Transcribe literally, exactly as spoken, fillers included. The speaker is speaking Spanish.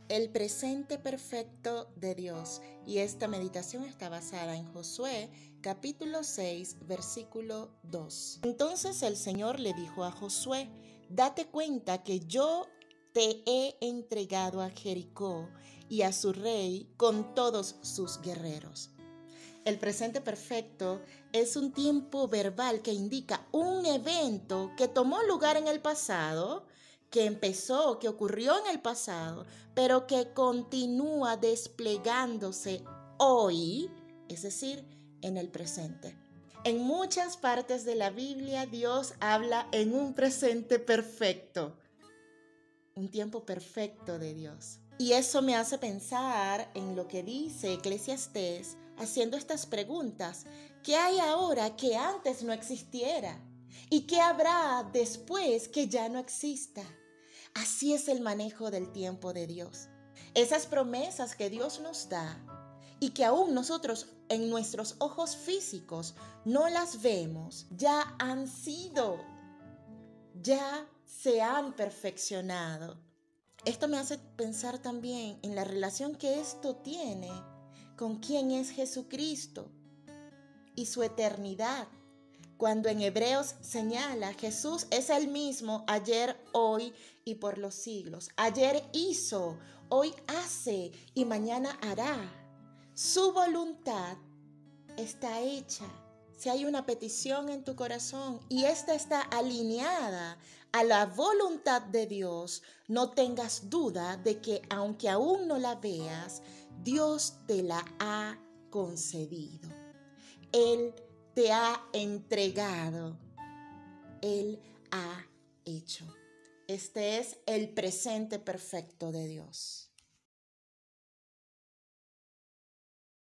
El presente perfecto de Dios. Y esta meditación está basada en Josué capítulo seis, versículo dos. Entonces el Señor le dijo a Josué: date cuenta que yo te he entregado a Jericó y a su rey con todos sus guerreros. El presente perfecto es un tiempo verbal que indica un evento que tomó lugar en el pasado, que empezó, que ocurrió en el pasado, pero que continúa desplegándose hoy, es decir, en el presente. En muchas partes de la Biblia, Dios habla en un presente perfecto, un tiempo perfecto de Dios. Y eso me hace pensar en lo que dice Eclesiastés, haciendo estas preguntas. ¿Qué hay ahora que antes no existiera? ¿Y qué habrá después que ya no exista? Así es el manejo del tiempo de Dios. Esas promesas que Dios nos da y que aún nosotros en nuestros ojos físicos no las vemos, ya han sido, ya se han perfeccionado. Esto me hace pensar también en la relación que esto tiene con quién es Jesucristo y su eternidad. Cuando en Hebreos señala, Jesús es el mismo ayer, hoy y por los siglos. Ayer hizo, hoy hace y mañana hará. Su voluntad está hecha. Si hay una petición en tu corazón y esta está alineada a la voluntad de Dios, no tengas duda de que aunque aún no la veas, Dios te la ha concedido. Él te ha entregado. Él ha hecho. Este es el presente perfecto de Dios.